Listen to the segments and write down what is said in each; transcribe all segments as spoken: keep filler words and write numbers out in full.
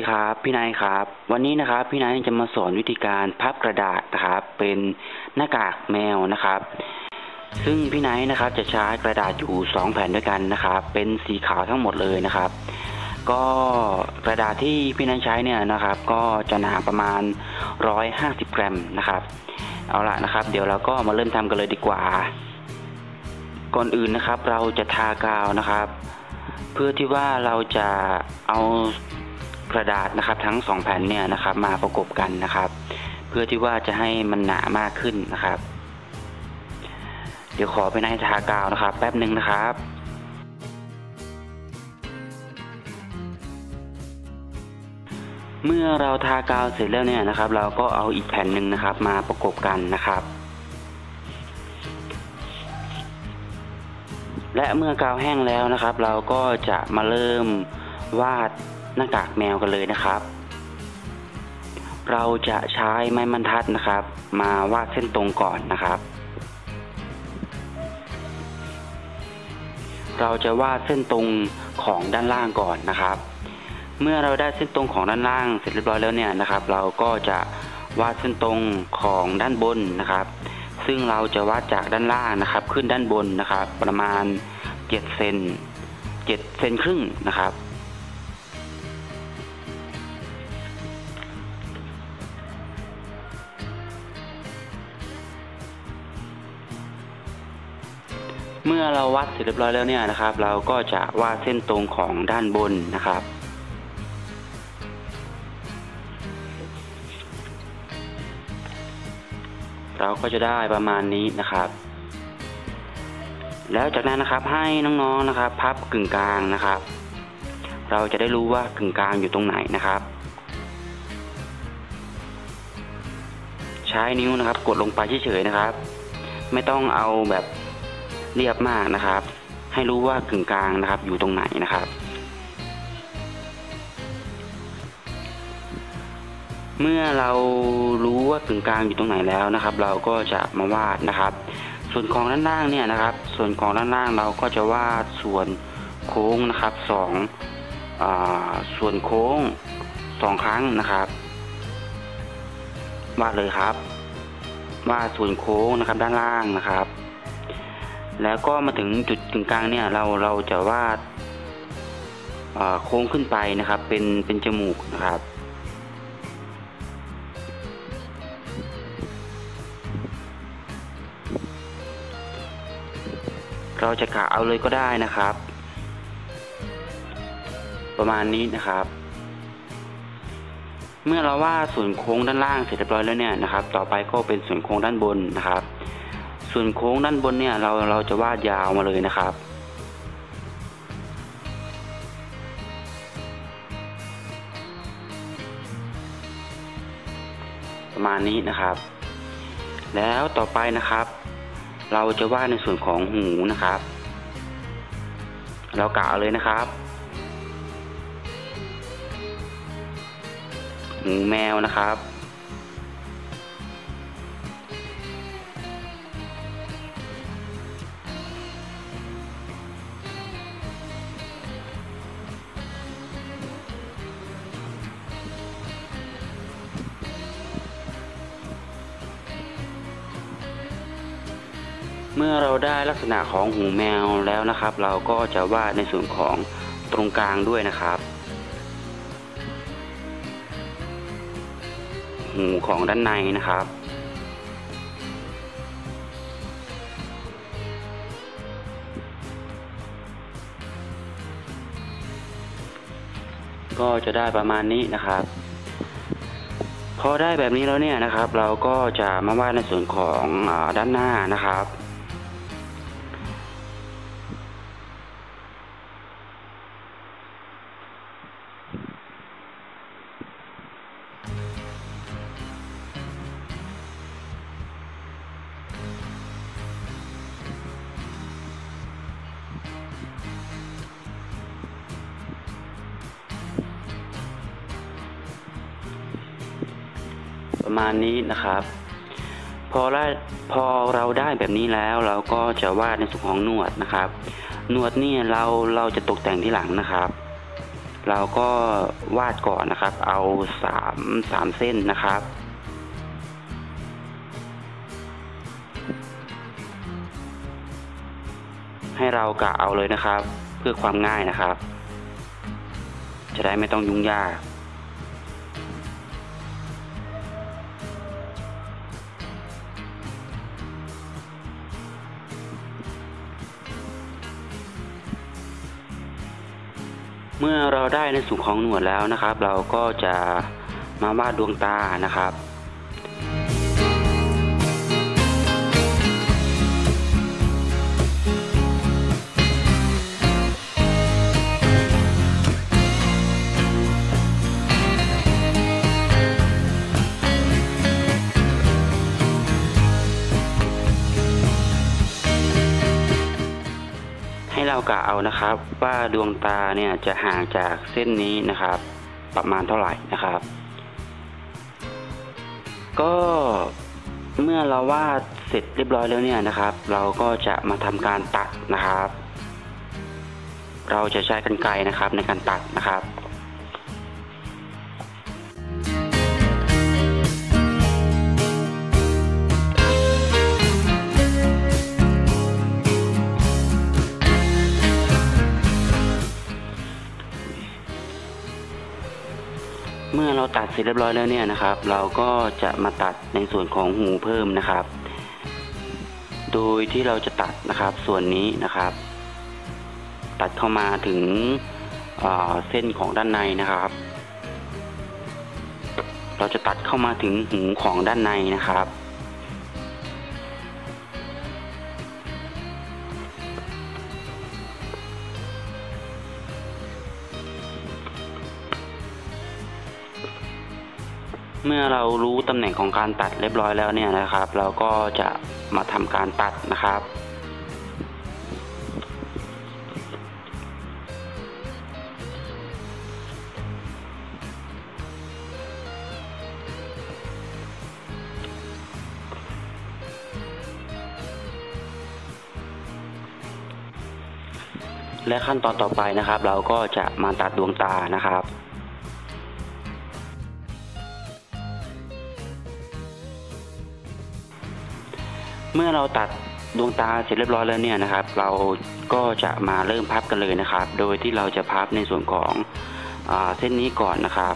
ครับพี่นายครับวันนี้นะครับพี่นายจะมาสอนวิธีการพับกระดาษนะครับเป็นหน้ากากแมวนะครับซึ่งพี่นายนะครับจะใช้กระดาษอยู่สองแผ่นด้วยกันนะครับเป็นสีขาวทั้งหมดเลยนะครับก็กระดาษที่พี่นายใช้เนี่ยนะครับก็จะหนาประมาณหนึ่งร้อยห้าสิบกรัมนะครับเอาละนะครับเดี๋ยวเราก็มาเริ่มทำกันเลยดีกว่าก่อนอื่นนะครับเราจะทากาวนะครับเพื่อที่ว่าเราจะเอากระดาษนะครับทั้งสองแผ่นเนี่ยนะครับมาประกบกันนะครับเพื่อที่ว่าจะให้มันหนามากขึ้นนะครับเดี๋ยวขอไปในทากาวนะครับแป๊บหนึ่งนะครับเมื่อเราทากาวเสร็จแล้วเนี่ยนะครับเราก็เอาอีกแผ่นหนึ่งนะครับมาประกบกันนะครับและเมื่อกาวแห้งแล้วนะครับเราก็จะมาเริ่มวาดหน้ากากแมวกันเลยนะครับเราจะใช้ไม้บรรทัดนะครับมาวาดเส้นตรงก่อนนะครับเราจะวาดเส้นตรงของด้านล่างก่อนนะครับเมื่อเราได้เส้นตรงของด้านล่างเสร็จเรียบร้อยแล้วเนี่ยนะครับเราก็จะวาดเส้นตรงของด้านบนนะครับซึ่งเราจะวาดจากด้านล่างนะครับขึ้นด้านบนนะครับประมาณเจ็ดเซนเจ็ดเซนครึ่งนะครับเมื่อเราวัดเสร็จเรียบร้อยแล้วเนี่ยนะครับเราก็จะวาดเส้นตรงของด้านบนนะครับเราก็จะได้ประมาณนี้นะครับแล้วจากนั้นนะครับให้น้องๆนะครับพับกึ่งกลางนะครับเราจะได้รู้ว่ากึ่งกลางอยู่ตรงไหนนะครับใช้นิ้วนะครับกดลงไปเฉยๆนะครับไม่ต้องเอาแบบเรียบมากนะครับให้รู้ว่ากึ่งกลางนะครับอยู่ตรงไหนนะครับเมื่อเรารู้ว่ากึ่งกลางอยู่ตรงไหนแล้วนะครับเราก็จะมาวาดนะครับส่วนของด้านล่างเนี่ยนะครับส่วนของด้านล่างเราก็จะวาดส่วนโค้งนะครับสองอ่าส่วนโค้งสองครั้งนะครับวาดเลยครับวาดส่วนโค้งนะครับด้านล่างนะครับแล้วก็มาถึงจุดกึ่งกลางเนี่ยเราเราจะวาดโค้งขึ้นไปนะครับเป็นเป็นจมูกนะครับเราจะกะเอาเลยก็ได้นะครับประมาณนี้นะครับเมื่อเราวาดส่วนโค้งด้านล่างเสร็จเรียบร้อยแล้วเนี่ยนะครับต่อไปก็เป็นส่วนโค้งด้านบนนะครับส่วนโค้งด้านบนเนี่ยเราเราจะวาดยาวมาเลยนะครับประมาณนี้นะครับแล้วต่อไปนะครับเราจะวาดในส่วนของหูนะครับเรากะเอาเลยนะครับหูแมวนะครับเมื่อเราได้ลักษณะของหูแมวแล้วนะครับเราก็จะวาดในส่วนของตรงกลางด้วยนะครับหูของด้านในนะครับก็จะได้ประมาณนี้นะครับพอได้แบบนี้แล้วเนี่ยนะครับเราก็จะมาวาดในส่วนของด้านหน้านะครับประมาณนี้นะครับพอได้พอเราได้แบบนี้แล้วเราก็จะวาดในส่วนของหนวดนะครับหนวดนี่เราเราจะตกแต่งที่หลังนะครับเราก็วาดก่อนนะครับเอาสามสามเส้นนะครับให้เรากะเอาเลยนะครับเพื่อความง่ายนะครับจะได้ไม่ต้องยุ่งยากเมื่อเราได้ในส่วนของหนวดแล้วนะครับเราก็จะมาวาดดวงตานะครับให้เรากะเอานะครับว่าดวงตาเนี่ยจะห่างจากเส้นนี้นะครับประมาณเท่าไหร่นะครับก็เมื่อเราวาดเสร็จเรียบร้อยแล้วเนี่ยนะครับเราก็จะมาทำการตัดนะครับเราจะใช้กรรไกรนะครับในการตัดนะครับเมื่อเราตัดเสร็จเรียบร้อยแล้วเนี่ยนะครับเราก็จะมาตัดในส่วนของหูเพิ่มนะครับโดยที่เราจะตัดนะครับส่วนนี้นะครับตัดเข้ามาถึงเส้นของด้านในนะครับเราจะตัดเข้ามาถึงหูของด้านในนะครับเมื่อเรารู้ตำแหน่งของการตัดเรียบร้อยแล้วเนี่ยนะครับเราก็จะมาทำการตัดนะครับและขั้นตอนต่อไปนะครับเราก็จะมาตัดดวงตานะครับเมื่อเราตัดดวงตาเสร็จเรียบร้อยแล้วเนี่ยนะครับเราก็จะมาเริ่มพับกันเลยนะครับโดยที่เราจะพับในส่วนของอ่าเส้นนี้ก่อนนะครับ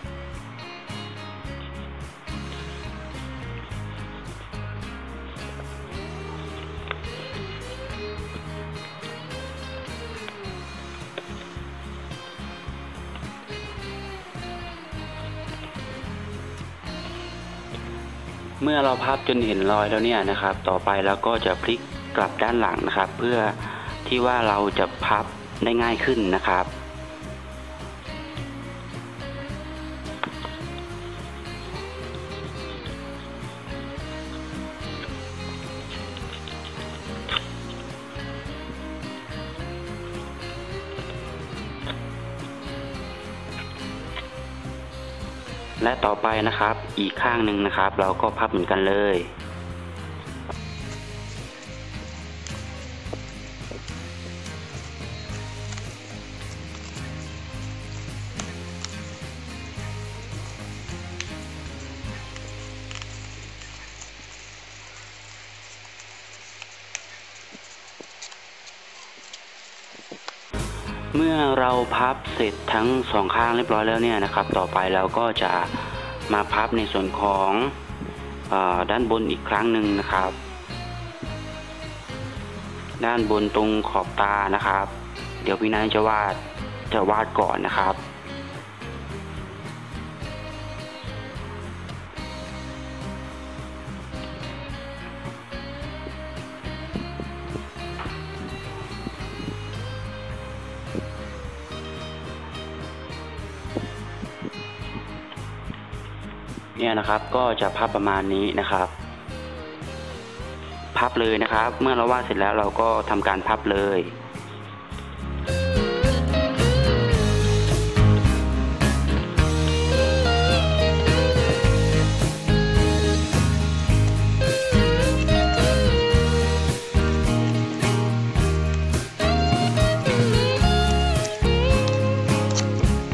เมื่อเราพับจนเห็นรอยแล้วเนี่ยนะครับต่อไปเราก็จะพลิกกลับด้านหลังนะครับเพื่อที่ว่าเราจะพับได้ง่ายขึ้นนะครับและต่อไปนะครับอีกข้างหนึ่งนะครับเราก็พับเหมือนกันเลยเมื่อเราพับเสร็จทั้งสองข้างเรียบร้อยแล้วเนี่ยนะครับต่อไปเราก็จะมาพับในส่วนของเอ่อด้านบนอีกครั้งหนึ่งนะครับด้านบนตรงขอบตานะครับเดี๋ยวพี่นายจะวาดจะวาดก่อนนะครับเนี่ยนะครับก็จะพับประมาณนี้นะครับพับเลยนะครับเมื่อเราวาดเสร็จแล้วเราก็ทำการพับเลย เ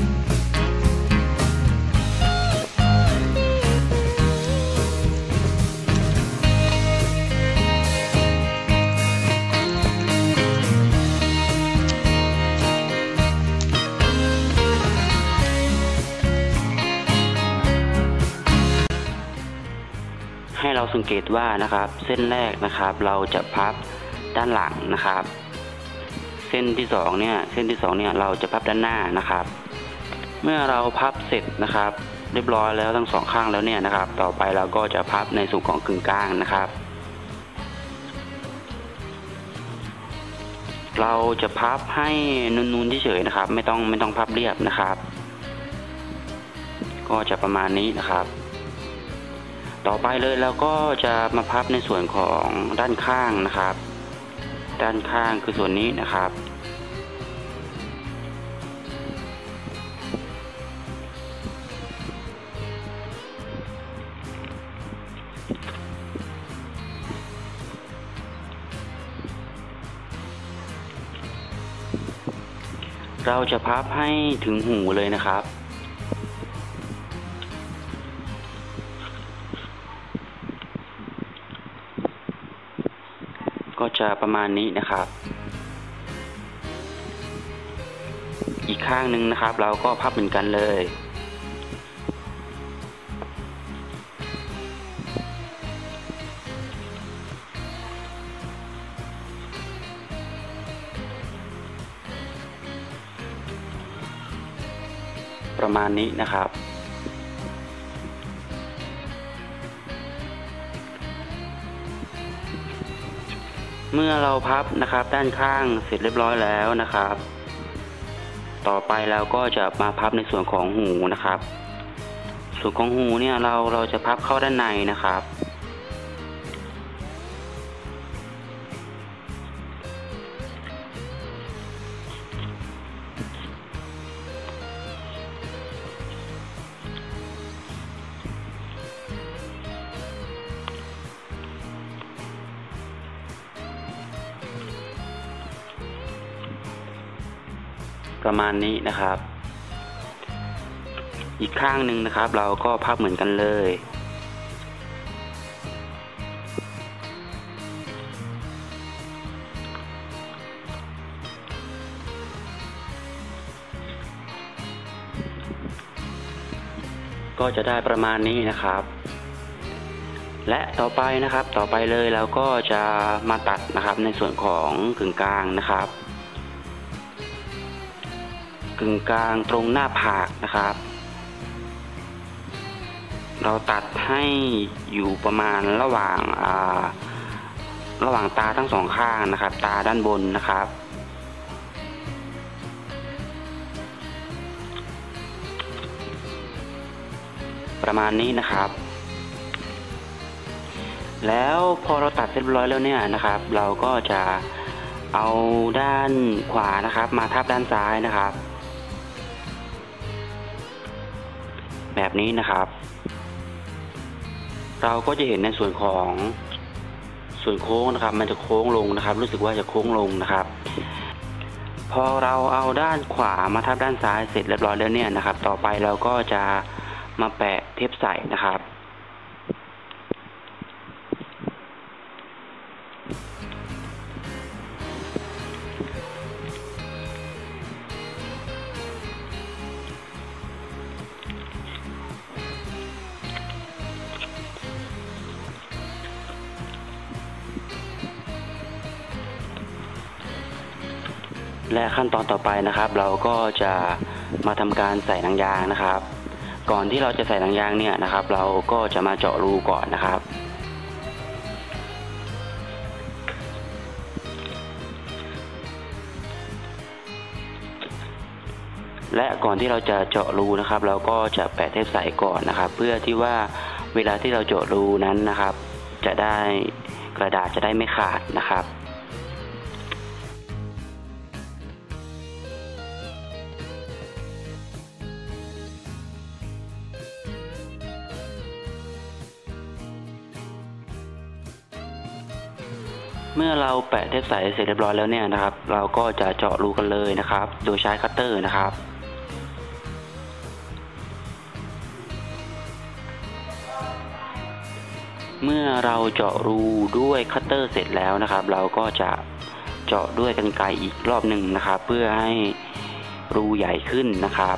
ให้เราสังเกตว่านะครับเส้นแรกนะครับเราจะพับด้านหลังนะครับเส้นที่สองเนี่ยเส้นที่สองเนี่ยเราจะพับด้านหน้านะครับเมื่อเราพับเสร็จนะครับเรียบร้อยแล้วทั้งสองข้างแล้วเนี่ยนะครับต่อไปเราก็จะพับในส่วนของกึ่งกลางนะครับเราจะพับให้นูนๆเฉยๆนะครับไม่ต้องไม่ต้องพับเรียบนะครับก็จะประมาณนี้นะครับต่อไปเลยเราก็จะมาพับในส่วนของด้านข้างนะครับด้านข้างคือส่วนนี้นะครับเราจะพับให้ถึงหูเลยนะครับก็จะประมาณนี้นะครับอีกข้างหนึ่งนะครับเราก็พับเหมือนกันเลยประมาณนี้นะครับเมื่อเราพับนะครับด้านข้างเสร็จเรียบร้อยแล้วนะครับต่อไปเราก็จะมาพับในส่วนของหูนะครับส่วนของหูเนี่ยเราเราจะพับเข้าด้านในนะครับประมาณนี้นะครับอีกข้างหนึ่งนะครับเราก็พับเหมือนกันเลยก็จะได้ประมาณนี้นะครับและต่อไปนะครับต่อไปเลยเราก็จะมาตัดนะครับในส่วนของกึ่งกลางนะครับกึ่งกลางตรงหน้าผากนะครับเราตัดให้อยู่ประมาณระหว่างอ่าระหว่างตาทั้งสองข้างนะครับตาด้านบนนะครับประมาณนี้นะครับแล้วพอเราตัดเสร็จเรียบร้อยแล้วเนี่ยนะครับเราก็จะเอาด้านขวานะครับมาทับด้านซ้ายนะครับแบบนี้นะครับเราก็จะเห็นในส่วนของส่วนโค้งนะครับมันจะโค้งลงนะครับรู้สึกว่าจะโค้งลงนะครับพอเราเอาด้านขวามาทับด้านซ้ายเสร็จเรียบร้อยแล้วเนี่ยนะครับต่อไปเราก็จะมาแปะเทปใส่นะครับและขั้นตอนต่อไปนะครับเราก็จะมาทำการใส่หนังยางนะครับก่อนที่เราจะใส่หนังยางเนี่ยนะครับเราก็จะมาเจาะรูก่อนนะครับและก่อนที่เราจะเจาะรูนะครับเราก็จะแปะเทปใสก่อนนะครับเพื่อที่ว่าเวลาที่เราเจาะรูนั้นนะครับจะได้กระดาษจะได้ไม่ขาดนะครับเมื่อเราแปะเทปใสเสร็จเรียบร้อยแล้วเนี่ยนะครับเราก็จะเจาะรูกันเลยนะครับโดยใช้คัตเตอร์นะครับเมื่อเราเจาะรูด้วยคัตเตอร์เสร็จแล้วนะครับเราก็จะเจาะด้วยกรรไกรอีกรอบหนึ่งนะครับเพื่อให้รูใหญ่ขึ้นนะครับ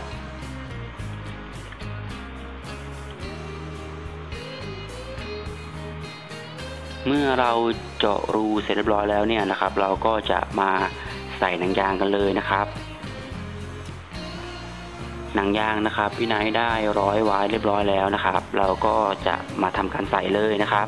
เมื่อเราเจาะรูเสร็จเรียบร้อยแล้วเนี่ยนะครับเราก็จะมาใส่หนังยางกันเลยนะครับหนังยางนะครับพี่ไนท์ได้ร้อยไว้เรียบร้อยแล้วนะครับเราก็จะมาทำการใส่เลยนะครับ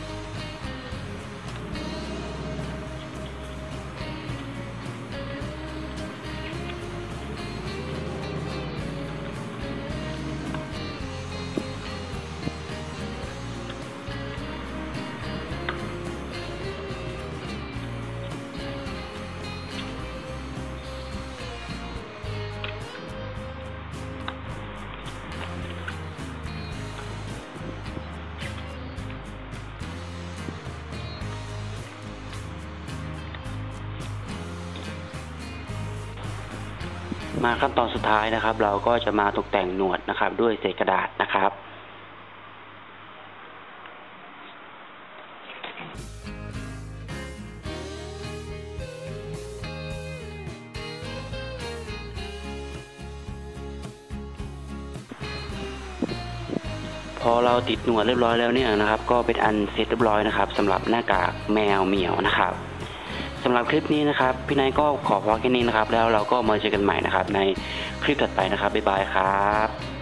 มาขั้นตอนสุดท้ายนะครับเราก็จะมาตกแต่งหนวดนะครับด้วยเศษกระดาษนะครับพอเราติดหนวดเรียบร้อยแล้วเนี่ยนะครับก็เป็นอันเสร็จเรียบร้อยนะครับสำหรับหน้ากากแมวเหมียวนะครับสำหรับคลิปนี้นะครับพี่นายก็ขอพอแค่นี้นะครับแล้วเราก็มาเจอกันใหม่นะครับในคลิปถัดไปนะครับบ๊ายบายครับ